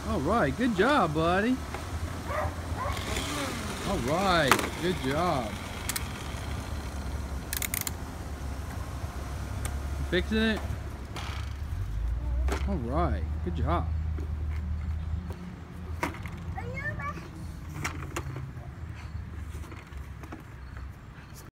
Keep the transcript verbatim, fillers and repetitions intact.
All right, good job, buddy. All right, good job. Fixing it? All right, good job.